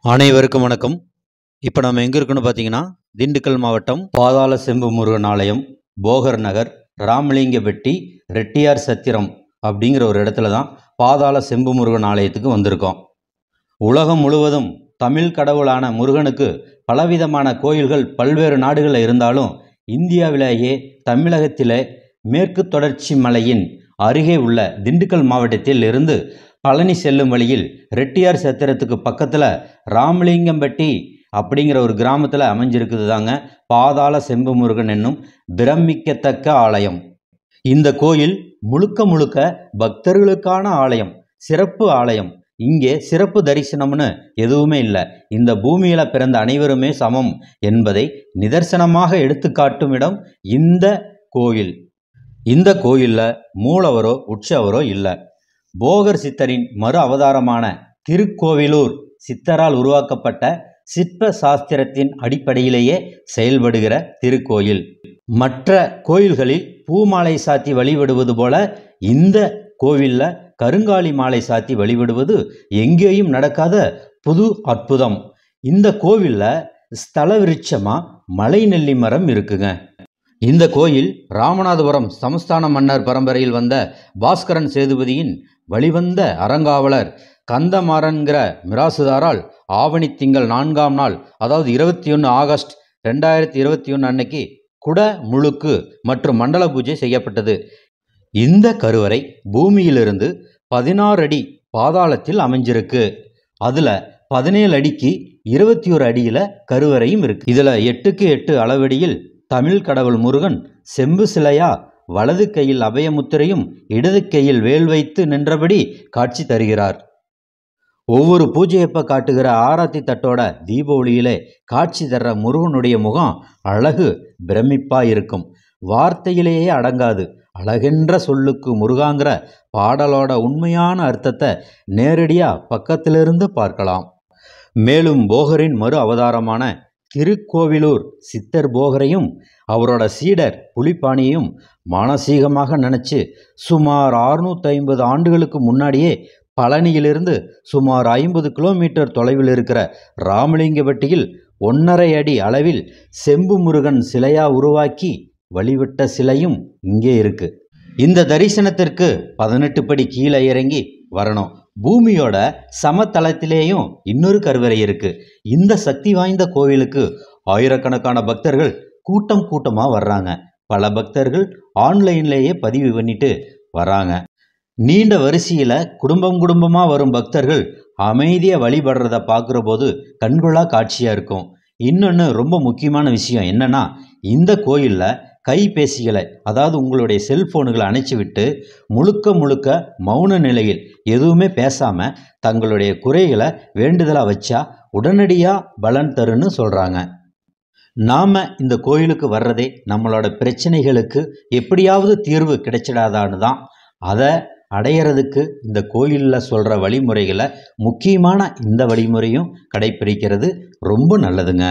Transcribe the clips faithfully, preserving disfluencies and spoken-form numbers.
அனைவருக்கும் வணக்கம். இப்போ நம்ம எங்கே இருக்குன்னு பார்த்தீங்கன்னா, திண்டுக்கல் மாவட்டம் பாதாள செம்பு முருகன் ஆலயம், போகர் நகர், ராமலிங்கப்பட்டி, ரெட்டியார் சத்திரம் அப்படிங்கிற ஒரு இடத்துல தான் பாதாள செம்பு முருகன் ஆலயத்துக்கு வந்திருக்கோம். உலகம் முழுவதும் தமிழ் கடவுளான முருகனுக்கு பலவிதமான கோயில்கள் பல்வேறு நாடுகளில் இருந்தாலும், இந்தியாவிலேயே தமிழகத்திலே மேற்கு தொடர்ச்சி மலையின் அருகே உள்ள திண்டுக்கல் மாவட்டத்தில் இருந்து பழனி செல்லும் வழியில் ரெட்டியார் சத்திரத்துக்கு பக்கத்தில் ராமலிங்கம்பட்டி அப்படிங்கிற ஒரு கிராமத்தில் அமைஞ்சிருக்குது தாங்க பாதாள செம்பு முருகன் என்னும் பிரமிக்கத்தக்க ஆலயம். இந்த கோயில் முழுக்க முழுக்க பக்தர்களுக்கான ஆலயம், சிறப்பு ஆலயம். இங்கே சிறப்பு தரிசனம்னு எதுவுமே இல்லை. இந்த பூமியில் பிறந்த அனைவருமே சமம் என்பதை நிதர்சனமாக எடுத்துக்காட்டும் இடம் இந்த கோயில். இந்த கோயிலில் மூலவரோ உற்சவரோ இல்லை. போகர் சித்தரின் மறு அவதாரமான திருக்கோவிலூர் சித்தரால் உருவாக்கப்பட்ட சிற்ப சாஸ்திரத்தின் அடிப்படையிலேயே செயல்படுகிற திருக்கோயில். மற்ற கோயில்களில் பூமாலை சாத்தி வழிபடுவது போல இந்த கோவிலில் கருங்காலி மாலை சாத்தி வழிபடுவது எங்கேயும் நடக்காத புது அற்புதம். இந்த கோவிலில் ஸ்தல விருட்சமாக மலை நெல்லி மரம் இருக்குங்க. இந்த கோயில் ராமநாதபுரம் சமஸ்தான மன்னர் பரம்பரையில் வந்த பாஸ்கரன் சேதுபதியின் வழிவந்த அறங்காவலர் கந்தமாறன்கிற மிராசுதாரால் ஆவணி திங்கள் நான்காம் நாள், அதாவது இருபத்தி ஒன்று ஆகஸ்ட் ரெண்டாயிரத்தி இருபத்தி ஒன்று அன்னைக்கு குட முழுக்கு மற்றும் மண்டல பூஜை செய்யப்பட்டது. இந்த கருவறை பூமியிலிருந்து பதினாறு அடி பாதாளத்தில் அமைஞ்சிருக்கு. அதில் பதினேழு அடிக்கு இருபத்தி ஒரு அடியில் கருவறையும் இருக்கு. இதில் எட்டுக்கு எட்டு அளவடியில் தமிழ் கடவுள் முருகன் செம்பு சிலையா வலது கையில் அபயமுத்திரையும் இடது கையில் வேல் வைத்து நின்றபடி காட்சி தருகிறார். ஒவ்வொரு பூஜையப்ப காட்டுகிற ஆராத்தி தட்டோட தீப ஒளியிலே காட்சி தர்ற முருகனுடைய முகம் அழகு பிரமிப்பா இருக்கும். வார்த்தையிலேயே அடங்காது. அழகென்ற சொல்லுக்கு முருகாங்கிற பாடலோட உண்மையான அர்த்தத்தை நேரடியாக பக்கத்திலிருந்து பார்க்கலாம். மேலும் போகரின் மறு அவதாரமான திருக்கோவிலூர் சித்தர் போகரையும் அவரோட சீடர் புலிப்பாணியையும் மானசீகமாக நினச்சி சுமார் அறுநூற்றி ஐம்பது ஆண்டுகளுக்கு முன்னாடியே பழனியிலிருந்து சுமார் ஐம்பது கிலோமீட்டர் தொலைவில் இருக்கிற ராமலிங்கப்பட்டியில் ஒன்றரை அடி அளவில் செம்பு முருகன் சிலையா உருவாக்கி வழிபட்ட சிலையும் இங்கே இருக்கு. இந்த தரிசனத்திற்கு பதினெட்டு படி கீழே இறங்கி வரணும். பூமியோட சமதளத்திலேயும் இன்னொரு கருவறை இருக்கு. இந்த சக்தி வாய்ந்த கோவிலுக்கு ஆயிரக்கணக்கான பக்தர்கள் கூட்டம் கூட்டமாக வர்றாங்க. பல பக்தர்கள் ஆன்லைன்லேயே பதிவு பண்ணிட்டு வராங்க. நீண்ட வரிசையில் குடும்பம் குடும்பமாக வரும் பக்தர்கள் அமைதியாக வழிபடுறத பார்க்குற போது கண்கொள்ளா காட்சியாக இருக்கும். இன்னொன்று ரொம்ப முக்கியமான விஷயம் என்னன்னா, இந்த கோயிலில் கைபேசிகளை, அதாவது உங்களுடைய செல்போனுகளை அணைச்சி விட்டு முழுக்க முழுக்க மௌன நிலையில் எதுவுமே பேசாமல் தங்களுடைய குறைகளை வேண்டுதலாக வச்சா உடனடியாக பலன் தருன்னு சொல்கிறாங்க. நாம் இந்த கோயிலுக்கு வர்றதே நம்மளோட பிரச்சனைகளுக்கு எப்படியாவது தீர்வு கிடைச்சிடாதான்னு தான். அதை அடையிறதுக்கு இந்த கோயிலில் சொல்கிற வழிமுறைகளை, முக்கியமான இந்த வழிமுறையும் கடைப்பிடிக்கிறது ரொம்ப நல்லதுங்க.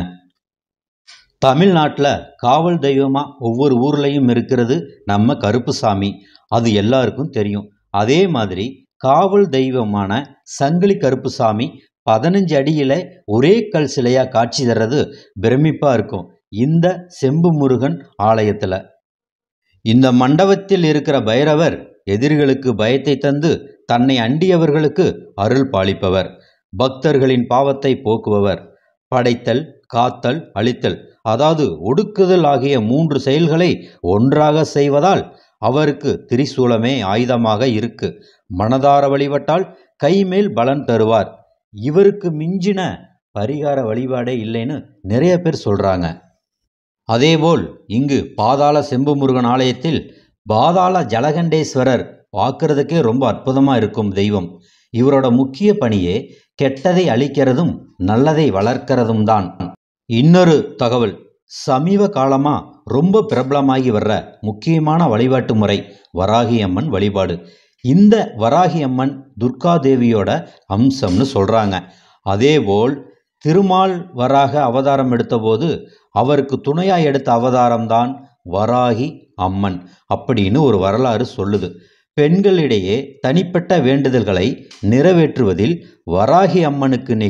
தமிழ்நாட்டில் காவல் தெய்வமாக ஒவ்வொரு ஊர்லேயும் இருக்கிறது நம்ம கருப்புசாமி. அது எல்லாருக்கும் தெரியும். அதே மாதிரி காவல் தெய்வமான சங்கிலி கருப்புசாமி பதினஞ்சு அடியில் ஒரே கல் சிலையாக காட்சி தர்றது பிரமிப்பாக இருக்கும் இந்த செம்பு முருகன் ஆலயத்தில். இந்த மண்டபத்தில் இருக்கிற பைரவர் எதிரிகளுக்கு பயத்தை தந்து தன்னை அண்டியவர்களுக்கு அருள் பாலிப்பவர், பக்தர்களின் பாவத்தை போக்குபவர். படைத்தல், காத்தல், அழித்தல், அதாவது ஒடுக்குதல் ஆகிய மூன்று செயல்களை ஒன்றாக செய்வதால் அவருக்கு திரிசூலமே ஆயுதமாக இருக்கு. மனதார வழிபட்டால் கைமேல் பலன் தருவார். இவருக்கு மிஞ்சின பரிகார வழிபாடே இல்லைன்னு நிறைய பேர் சொல்கிறாங்க. அதேபோல் இங்கு பாதாள செம்பு முருகன் ஆலயத்தில் பாதாள ஜலகண்டேஸ்வரர் பார்க்கறதுக்கே ரொம்ப அற்புதமாக இருக்கும் தெய்வம். இவரோட முக்கிய பணியே கெட்டதை அழிக்கிறதும் நல்லதை வளர்க்கிறதும் தான். இன்னொரு தகவல், சமீப காலமாக ரொம்ப பிரபலமாகி வர்ற முக்கியமான வழிபாட்டு முறை வராகி அம்மன் வழிபாடு. இந்த வராகி அம்மன் துர்காதேவியோட அம்சம்னு சொல்கிறாங்க. அதேபோல் திருமால் வராக அவதாரம் எடுத்தபோது அவருக்கு துணையாக எடுத்த அவதாரம்தான் வராகி அம்மன் அப்படின்னு ஒரு வரலாறு சொல்லுது. பெண்களிடையே தனிப்பட்ட வேண்டுதல்களை நிறைவேற்றுவதில் வராகி அம்மனுக்கு நிகர்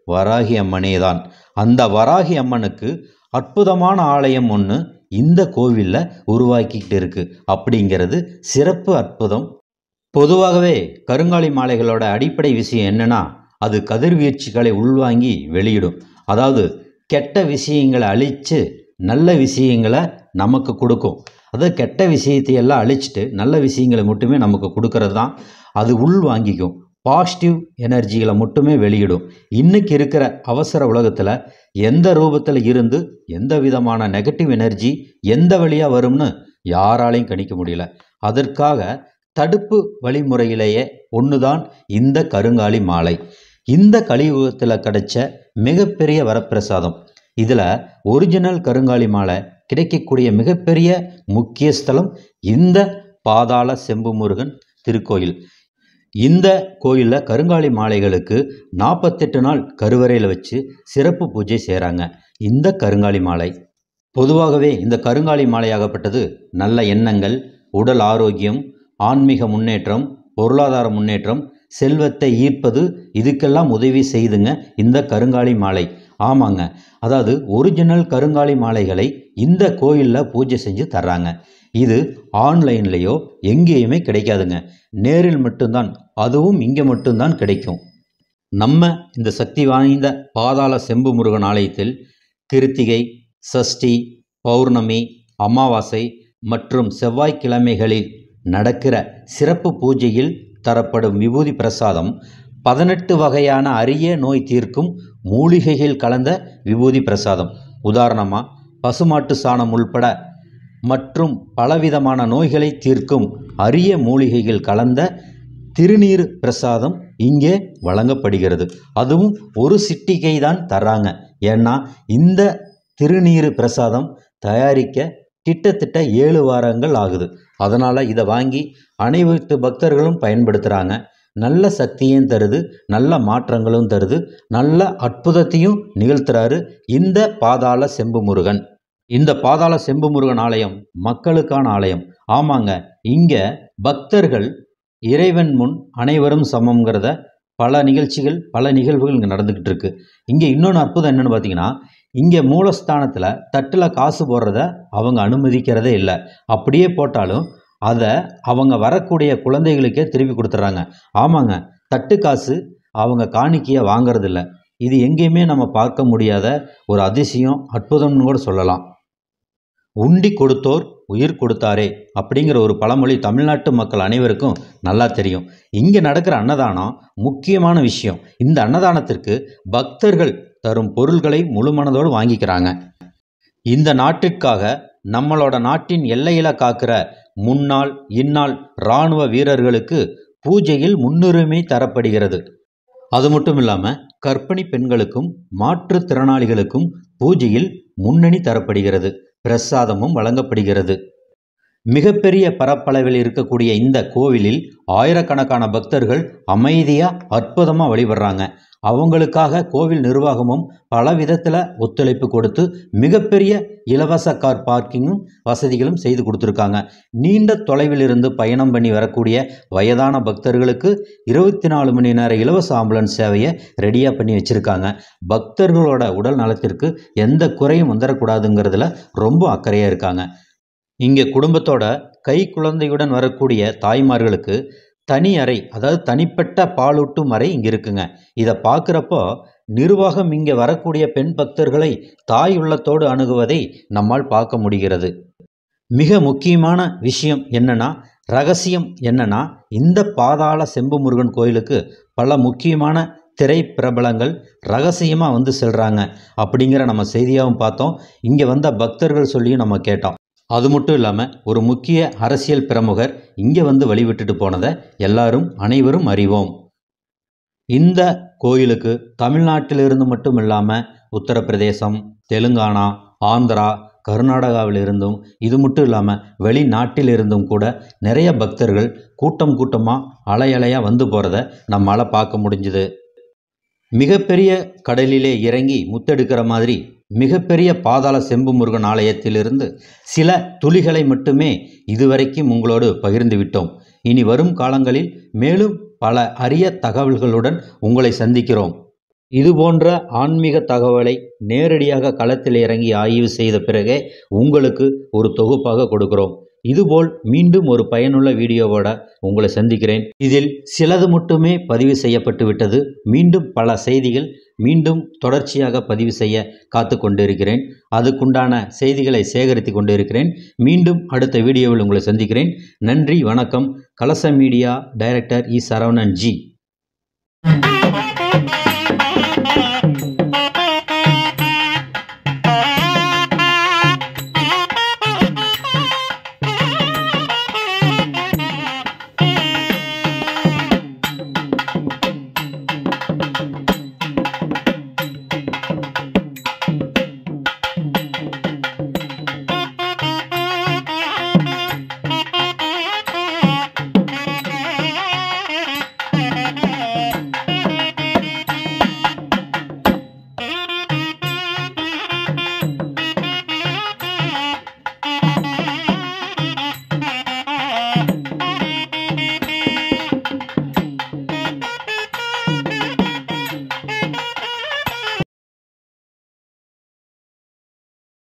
வராகி அம்மனே தான். அந்த வராகி அம்மனுக்கு அற்புதமான ஆலயம் ஒன்று இந்த கோவிலில் உருவாக்கிக்கிட்டு இருக்கு அப்படிங்கிறது சிறப்பு அற்புதம். பொதுவாகவே கருங்காலி மாலைகளோட அடிப்படை விஷயம் என்னன்னா, அது கதிர்வீழ்ச்சிகளை உள்வாங்கி வெளியிடும். அதாவது கெட்ட விஷயங்களை அழித்து நல்ல விஷயங்களை நமக்கு கொடுக்கும். அதாவது கெட்ட விஷயத்தை எல்லாம் அழிச்சிட்டு நல்ல விஷயங்களை மட்டுமே நமக்கு கொடுக்கறது தான். அது உள் வாங்கிக்கும், பாசிட்டிவ் எனர்ஜிகளை மட்டுமே வெளியிடும். இன்றைக்கி இருக்கிற அவசர உலகத்தில் எந்த ரூபத்தில் இருந்து எந்த விதமான நெகட்டிவ் எனர்ஜி எந்த வழியாக வரும்னு யாராலையும் கணிக்க முடியல. அதற்காக தடுப்பு வழிமுறையிலேயே ஒன்று தான் இந்த கருங்காலி மாலை. இந்த கலியுகத்தில் கிடைச்ச மிகப்பெரிய வரப்பிரசாதம். இதில் ஒரிஜினல் கருங்காலி மாலை கிடைக்கக்கூடிய மிகப்பெரிய முக்கிய ஸ்தலம் இந்த பாதாள செம்பு முருகன் திருக்கோயில். இந்த கோயிலில் கருங்காலி மாலைகளுக்கு நாற்பத்தெட்டு நாள் கருவறையில் வச்சு சிறப்பு பூஜை செய்கிறாங்க. இந்த கருங்காலி மாலை பொதுவாகவே இந்த கருங்காலி மாலையாகப்பட்டது நல்ல எண்ணங்கள், உடல் ஆரோக்கியம், ஆன்மீக முன்னேற்றம், பொருளாதார முன்னேற்றம், செல்வத்தை ஈர்ப்பது, இதுக்கெல்லாம் உதவி செய்துங்க இந்த கருங்காலி மாலை. ஆமாங்க, அதாவது ஒரிஜினல் கருங்காலி மாலைகளை இந்த கோயிலில் பூஜை செஞ்சு தர்றாங்க. இது ஆன்லைன்லேயோ எங்கேயுமே கிடைக்காதுங்க, நேரில் மட்டும்தான், அதுவும் இங்கே மட்டும்தான் கிடைக்கும். நம்ம இந்த சக்தி வாய்ந்த பாதாள செம்பு முருகன் ஆலயத்தில் கிருத்திகை, சஷ்டி, பௌர்ணமி, அமாவாசை மற்றும் செவ்வாய்க்கிழமைகளில் நடக்கிற சிறப்பு பூஜையில் தரப்படும் விபூதி பிரசாதம் பதினெட்டு வகையான அரிய நோய் தீர்க்கும் மூலிகைகள் கலந்த விபூதி பிரசாதம். உதாரணமாக பசுமாட்டு சாணம் உள்பட மற்றும் பலவிதமான நோய்களை தீர்க்கும் அரிய மூலிகைகள் கலந்த திருநீர் பிரசாதம் இங்கே வழங்கப்படுகிறது. அதுவும் ஒரு சிட்டிகை தான் தர்றாங்க. ஏன்னா இந்த திருநீர் பிரசாதம் தயாரிக்க கிட்டத்தட்ட ஏழு வாரங்கள் ஆகுது. அதனால் இதை வாங்கி அனைத்து பக்தர்களும் பயன்படுத்துகிறாங்க. நல்ல சக்தியும் தருது, நல்ல மாற்றங்களும் தருது, நல்ல அற்புதத்தையும் நிகழ்த்துறாரு இந்த பாதாள செம்பு முருகன். இந்த பாதாள செம்பு முருகன் ஆலயம் மக்களுக்கான ஆலயம். ஆமாங்க, இங்கே பக்தர்கள் இறைவன் முன் அனைவரும் சமம்ங்கிறத பல நிகழ்ச்சிகள் பல நிகழ்வுகள் இங்கே நடந்துக்கிட்டு இருக்கு. இங்கே இன்னொன்று அற்புதம் என்னென்னு பார்த்தீங்கன்னா, இங்கே மூலஸ்தானத்தில் தட்டில் காசு போடுறத அவங்க அனுமதிக்கிறதே இல்லை. அப்படியே போட்டாலும் அதை அவங்க வரக்கூடிய குழந்தைகளுக்கே திருப்பி கொடுத்துட்றாங்க. ஆமாங்க, தட்டு காசு அவங்க காணிக்கையை வாங்கிறதில்ல. இது எங்கேயுமே நம்ம பார்க்க முடியாத ஒரு அதிசயம், அற்புதம்னு கூட சொல்லலாம். உண்டி கொடுத்தோர் உயிர் கொடுத்தாரே அப்படிங்கிற ஒரு பழமொழி தமிழ்நாட்டு மக்கள் அனைவருக்கும் நல்லா தெரியும். இங்கே நடக்கிற அன்னதானம் முக்கியமான விஷயம். இந்த அன்னதானத்திற்கு பக்தர்கள் தரும் பொருள்களை முழு மனதோடு வாங்கிக்கிறாங்க. இந்த நாட்டிற்காக நம்மளோட நாட்டின் எல்லையில் காக்கிற முன்னாள் இந்நாள் இராணுவ வீரர்களுக்கு பூஜையில் முன்னுரிமை தரப்படுகிறது. அது மட்டும் இல்லாமல் கர்ப்பிணி பெண்களுக்கும் மாற்றுத்திறனாளிகளுக்கும் பூஜையில் முன்னணி தரப்படுகிறது. பிரசாதமும் வழங்கப்படுகிறது. மிகப்பெரிய பரப்பளவில் இருக்கக்கூடிய இந்த கோவிலில் ஆயிரக்கணக்கான பக்தர்கள் அமைதியாக அற்புதமாக வழிபடுறாங்க. அவங்களுக்காக கோவில் நிர்வாகமும் பல விதத்தில் ஒத்துழைப்பு கொடுத்து மிகப்பெரிய இலவச கார் பார்க்கிங்கும் வசதிகளும் செய்து கொடுத்துருக்காங்க. நீண்ட தொலைவில் இருந்து பயணம் பண்ணி வரக்கூடிய வயதான பக்தர்களுக்கு இருபத்தி நாலு மணி நேர இலவச ஆம்புலன்ஸ் சேவையை ரெடியாக பண்ணி வச்சுருக்காங்க. பக்தர்களோட உடல் நலத்திற்கு எந்த குறையும் வந்துடக்கூடாதுங்கிறதுல ரொம்ப அக்கறையாக இருக்காங்க. இங்கே குடும்பத்தோட கை குழந்தையுடன் வரக்கூடிய தாய்மார்களுக்கு தனி அறை, அதாவது தனிப்பட்ட பாலூட்டும் அறை இங்கே இருக்குங்க. இதை பார்க்குறப்போ நிர்வாகம் இங்கே வரக்கூடிய பெண் பக்தர்களை தாய் உள்ளத்தோடு அணுகுவதை நம்மால் பார்க்க முடிகிறது. மிக முக்கியமான விஷயம் என்னன்னா, ரகசியம் என்னன்னா, இந்த பாதாள செம்பு முருகன் கோயிலுக்கு பல முக்கியமான திரை பிரபலங்கள் ரகசியமாக வந்து செல்கிறாங்க அப்படிங்கிற நம்ம செய்தியாகவும் பார்த்தோம். இங்கே வந்த பக்தர்கள் சொல்லியும் நம்ம கேட்டோம். அது மட்டும் இல்லாமல் ஒரு முக்கிய அரசியல் பிரமுகர் இங்கே வந்து வழிவிட்டுட்டு போனதை எல்லாரும் அனைவரும் அறிவோம். இந்த கோயிலுக்கு தமிழ்நாட்டிலிருந்து மட்டும் இல்லாமல் உத்தரப்பிரதேசம், தெலுங்கானா, ஆந்திரா, கர்நாடகாவிலிருந்தும், இது மட்டும் இல்லாமல் வெளிநாட்டிலிருந்தும் கூட நிறைய பக்தர்கள் கூட்டம் கூட்டமாக அலை அலையாக வந்து போகிறத நம்மளால் பார்க்க முடிஞ்சுது. மிகப்பெரிய கடலிலே இறங்கி முத்தெடுக்கிற மாதிரி மிகப்பெரிய பாதாள செம்பு முருகன் ஆலயத்திலிருந்து சில துளிகளை மட்டுமே இதுவரைக்கும் உங்களோடு பகிர்ந்து விட்டோம். இனி வரும் காலங்களில் மேலும் பல அரிய தகவல்களுடன் உங்களை சந்திக்கிறோம். இது போன்ற ஆன்மீக தகவலை நேரடியாக களத்தில் இறங்கி ஆய்வு செய்த பிறகே உங்களுக்கு ஒரு தொகுப்பாக கொடுக்கிறோம். இதுபோல் மீண்டும் ஒரு பயனுள்ள வீடியோவோட உங்களை சந்திக்கிறேன். இதில் சிலது மட்டுமே பதிவு செய்யப்பட்டு விட்டது. மீண்டும் பல செய்திகள் மீண்டும் தொடர்ச்சியாக பதிவு செய்ய காத்து கொண்டிருக்கிறேன். அதுக்குண்டான செய்திகளை சேகரித்து கொண்டிருக்கிறேன். மீண்டும் அடுத்த வீடியோவில் உங்களை சந்திக்கிறேன். நன்றி, வணக்கம். கலச மீடியா டைரக்டர் இ சரவணன் ஜி.